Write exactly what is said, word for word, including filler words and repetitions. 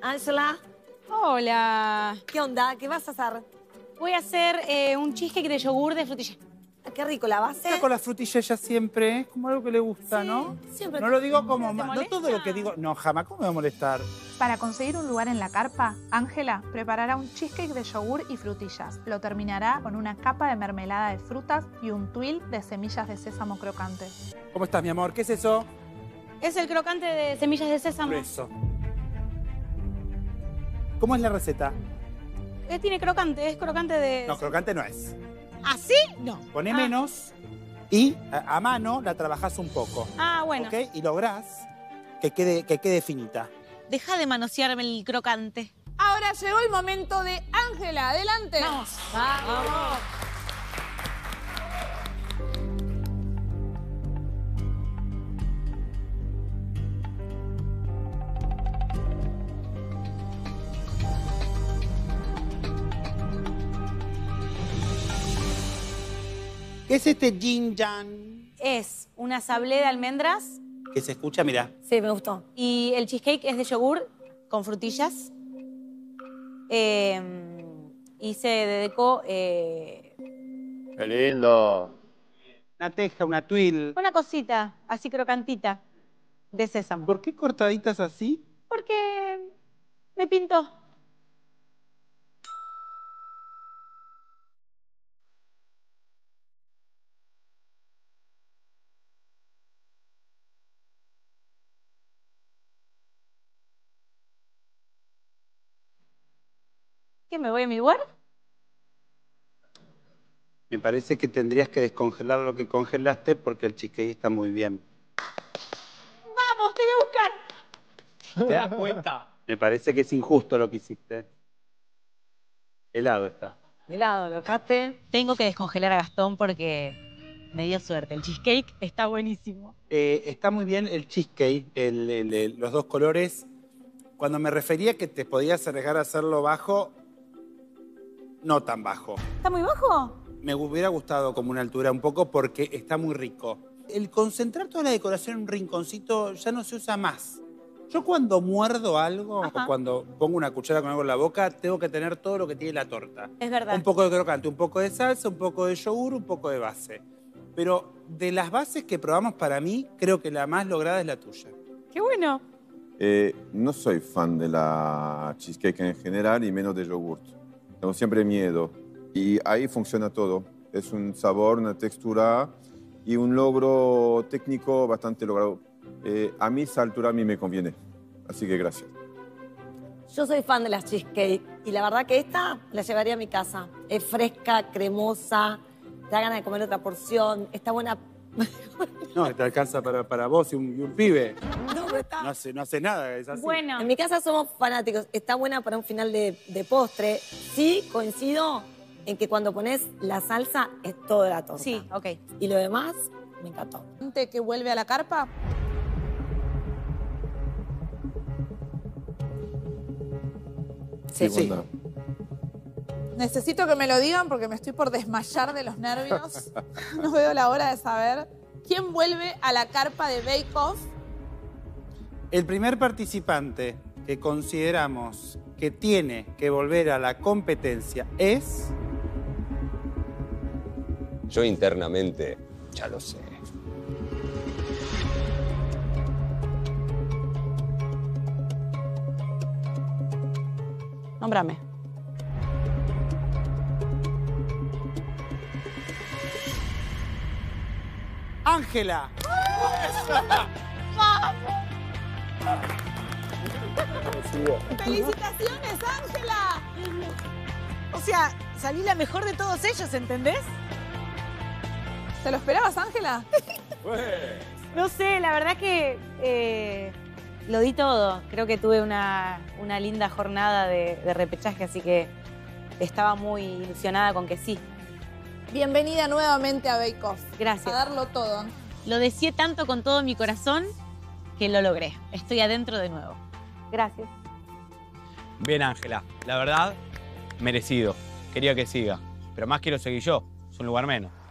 Ángela, Hola. ¿qué onda? ¿Qué vas a hacer? Voy a hacer eh, un cheesecake de yogur de frutilla. Qué rico, la base. Está con la frutilla ella siempre, es como algo que le gusta, Sí, ¿no? siempre. No lo digo como... ¿Te ma- No molesta? todo lo que digo... No, jamás, ¿cómo me va a molestar? Para conseguir un lugar en la carpa, Ángela preparará un cheesecake de yogur y frutillas. Lo terminará con una capa de mermelada de frutas y un tuile de semillas de sésamo crocante. ¿Cómo estás, mi amor? ¿Qué es eso? Es el crocante de semillas de sésamo. Por eso. ¿Cómo es la receta? Eh, tiene crocante, es crocante de... No, crocante no es. ¿Así? No. Pone Ah. menos y a, a mano la trabajás un poco. Ah, bueno. ¿Ok? Y lográs que quede, que quede finita. Deja de manosearme el crocante. Ahora llegó el momento de Ángela. Adelante. Vamos. Vamos. ¿Qué es este yin yang? Es una sablé de almendras Que se escucha, mira. Sí, me gustó. y el cheesecake es de yogur con frutillas. Eh, hice de deco eh, ¡Qué lindo! Una teja, una tuile. una cosita así crocantita de sésamo. ¿Por qué cortaditas así? Porque me pintó. ¿Qué, me voy a mi lugar? Me parece que tendrías que descongelar lo que congelaste porque el cheesecake está muy bien. ¡Vamos, te voy a buscar! ¿Te das cuenta? Me parece que es injusto lo que hiciste. Helado está. Helado, lo dejaste. Tengo que descongelar a Gastón porque me dio suerte. El cheesecake está buenísimo. Eh, está muy bien el cheesecake, el- el- el- los dos colores. Cuando me refería que te podías arriesgar a hacerlo bajo, no tan bajo. ¿Está muy bajo? Me hubiera gustado como una altura un poco porque está muy rico. El concentrar toda la decoración en un rinconcito ya no se usa más. Yo cuando muerdo algo Ajá. o cuando pongo una cuchara con algo en la boca, tengo que tener todo lo que tiene la torta. Es verdad. Un poco de crocante, un poco de salsa, un poco de yogur, un poco de base. Pero de las bases que probamos, para mí, creo que la más lograda es la tuya. ¡Qué bueno! Eh, no soy fan de la cheesecake en general y menos de yogurt. Tengo siempre miedo. Y ahí funciona todo. Es un sabor, una textura y un logro técnico bastante logrado. Eh, a mí esa altura a mí me conviene. Así que gracias. Yo soy fan de las cheesecake y la verdad que esta la llevaría a mi casa. Es fresca, cremosa, te da ganas de comer otra porción, está buena. No, te alcanza para, para vos y un, y un pibe. No, pero está- No hace, no hace nada, es así. Bueno. En mi casa somos fanáticos, está buena para un final de, de postre. Sí, coincido en que cuando pones la salsa es toda la torta. Sí, ok. Y lo demás, me encantó. Gente que vuelve a la carpa. Sí, sí. Wanda. Necesito que me lo digan porque me estoy por desmayar de los nervios. No veo la hora de saber quién vuelve a la carpa de Bake Off. El primer participante que consideramos que tiene que volver a la competencia es... Yo internamente ya lo sé. Nómbrame. ¡Ángela! ¡Felicitaciones, Ángela! O sea, salí la mejor de todos ellos, ¿entendés? ¿Te lo esperabas, Ángela? No sé, la verdad que eh, lo di todo. Creo que tuve una, una linda jornada de, de repechaje, así que estaba muy ilusionada con que sí. Bienvenida nuevamente a Bake Off. A Gracias. darlo todo. Lo deseé tanto con todo mi corazón que lo logré. Estoy adentro de nuevo. Gracias. Bien, Ángela. La verdad, merecido. Quería que siga. Pero más quiero seguir yo. Es un lugar menos.